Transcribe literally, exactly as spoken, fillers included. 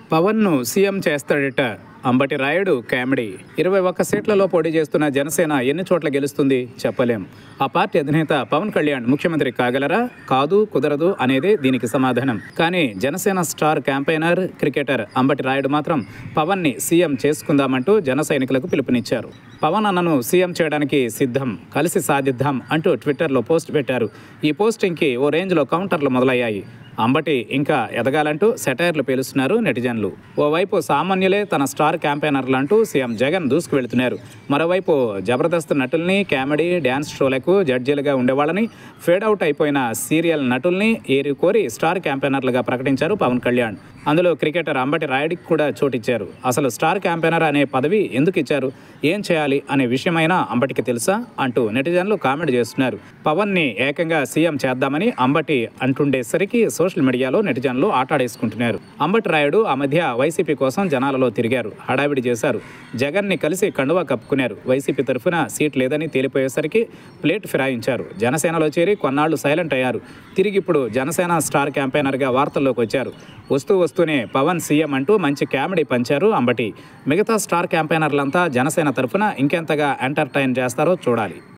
పవన్ను CM చేస్తాడట. Ambati Rayudu comedy. ఇరవై ఒక్క సీట్లలో పోటీ చేస్తున్న జనసేన ఎన్ని చోట్ల గెలుస్తుంది చెప్పలేం. ఆ పార్టీ అధినేత పవన్ కళ్యాణ్ ముఖ్యమంత్రి కాగలరా? కాదు, కుదరదు అనేది దీనికి సమాధానం. కానీ Janasena star campaigner, cricketer Ambati Rayudu మాత్రం పవన్ని సీఎం చేసుకుందామంటూ జన సైనికులకు పిలుపునిచ్చారు. పవన్ అన్నను సీఎం చేయడానికి సిద్ధం, కలిసి సాధిద్దాం అంటూ ట్విట్టర్లో పోస్ట్ పెట్టారు. ఈ పోస్టింగ్కి ఓ రేంజ్లో కౌంటర్లు మొదలయ్యాయి. అంబటి ఇంకా ఎదగాలంటూ సెటైర్లు పేలుస్తున్నారు నెటిజన్లు. ఓవైపు సామాన్యులే తన స్టార్ క్యాంపెయినర్లంటూ సీఎం జగన్ దూసుకు వెళుతున్నారు. మరోవైపు జబర్దస్త్ నటుల్ని, కామెడీ, డ్యాన్స్ షోలకు జడ్జీలుగా ఉండేవాళ్ళని, ఫేడౌట్ అయిపోయిన సీరియల్ నటుల్ని ఏరి కోరి స్టార్ క్యాంపెయినర్లుగా ప్రకటించారు పవన్ కళ్యాణ్. అందులో క్రికెటర్ అంబటి రాయుడికి కూడా చోటిచ్చారు. అసలు స్టార్ క్యాంపెయినర్ అనే పదవి ఎందుకు ఇచ్చారు, ఏం చేయాలి అనే విషయమైనా అంబటికి తెలుసా అంటూ నెటిజన్లు కామెంట్ చేస్తున్నారు. పవన్ని ఏకంగా సీఎం చేద్దామని అంబటి అంటుండేసరికి సోషల్ మీడియాలో నెటిజన్లు ఆటాడేసుకుంటున్నారు. అంబటి రాయుడు ఆ మధ్య వైసీపీ కోసం జనాలలో తిరిగారు, హడావిడి చేశారు. జగన్ని కలిసి కండువా కప్పుకున్నారు. వైసీపీ తరఫున సీట్ లేదని తేలిపోయేసరికి ప్లేట్ ఫిరాయించారు. జనసేనలో చేరి కొన్నాళ్లు సైలెంట్ అయ్యారు. తిరిగి ఇప్పుడు జనసేన స్టార్ క్యాంపెయినర్గా వార్తల్లోకి వచ్చారు. వస్తూ వస్తూనే పవన్ సీఎం అంటూ మంచి కామెడీ పంచారు అంబటి. మిగతా స్టార్ క్యాంపెయినర్లంతా జనసేన తరఫున ఇంకెంతగా ఎంటర్టైన్ చేస్తారో చూడాలి.